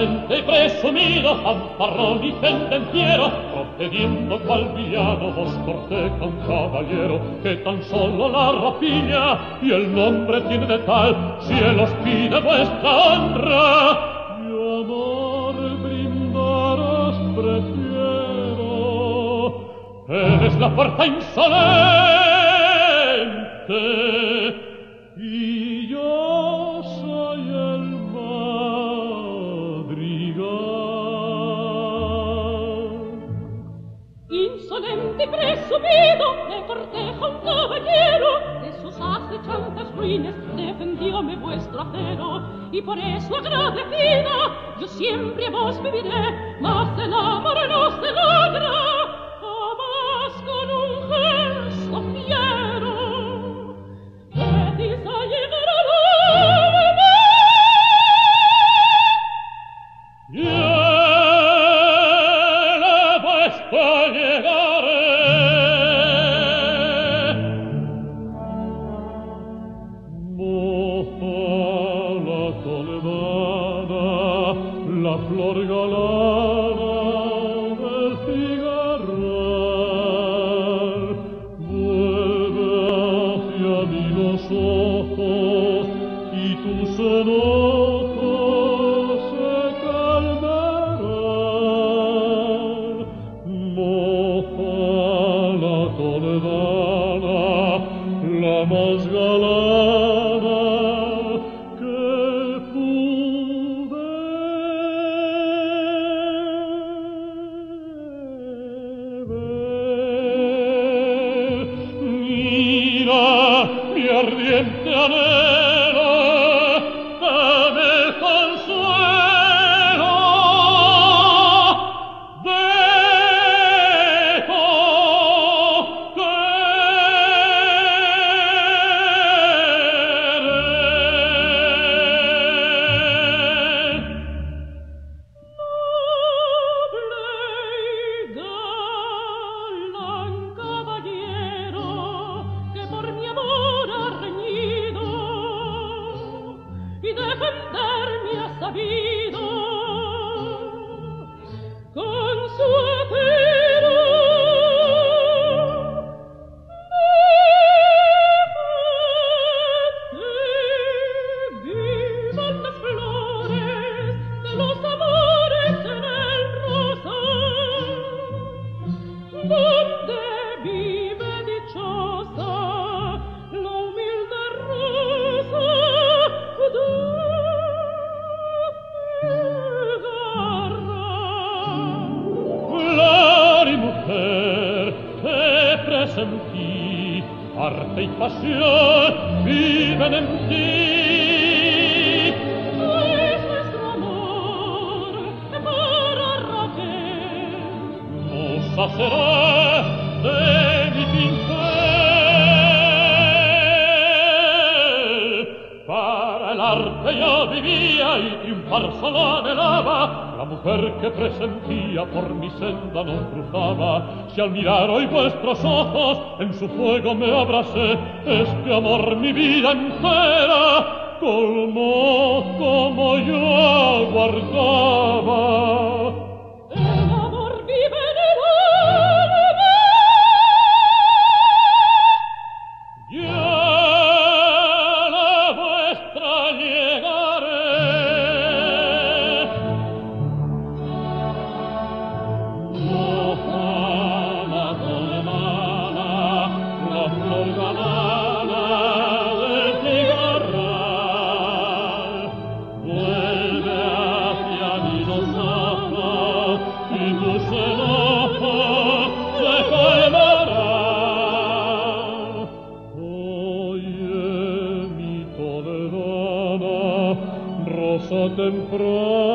insolente y presumido, fanfarrón y pendenciero, procediendo cual villano, vos corteja un caballero que tan solo la rapiña y el nombre tiene de tal, cielos pide vuestra honra y amor brindaros prefiero. Eres la fuerza insolente y yo soy el madrigal. Insolente y presumido me corteja un caballero, de sus acechantes ruines defendióme vuestro acero, y por eso agradecida yo siempre a vos viviré, mas el amor no se logra jamás con un gesto fiero. Decís a llegar al alma, la flor galana del cigarral vuelve hacia mí los ojos y tus enojos se calmarán. Moja la toledana, la más galana que mi ardiente anhelo, dame el consuelo, dejo defenderme ha sabido con su acero. Vivan las flores de los amores en el rosal, donde vive dichosa la humilde rosa. Flor y mujer que presentí, arte y pasión viven en ti. Es nuestro amor para Raquel, Musa será de mi pincel. Para el arte yo vivía y triunfar solo anhelaba. La mujer que presentía por mi senda no cruzaba. Si al mirar hoy vuestros ojos en su fuego me abracé, este amor mi vida entera colmó como yo aguardaba. el amor vive en el alma. Ya la vuestra llegaré. Mojada toledana, la flor galana del cigarral vuelve hacia mí los ojos y tus enojos se calmarán. Oye mi toledana, rosa temprana,